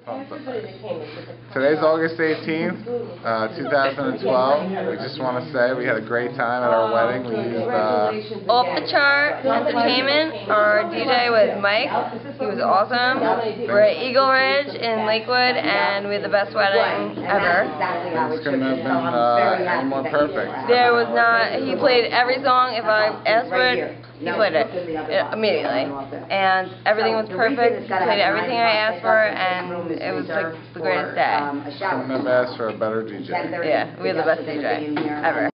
Today's August 18th, 2012. We just want to say we had a great time at our wedding. We used off the chart entertainment. Our DJ was Mike. He was awesome. We're at Eagle Ridge in Lakewood, and we had the best wedding ever. This couldn't have been any more perfect. There was not. He played every song. If I asked for it, he played it immediately, and everything was perfect. He played everything I asked for, and it was like the greatest day. Couldn't have asked for a better DJ. Yeah, we had the best DJ ever.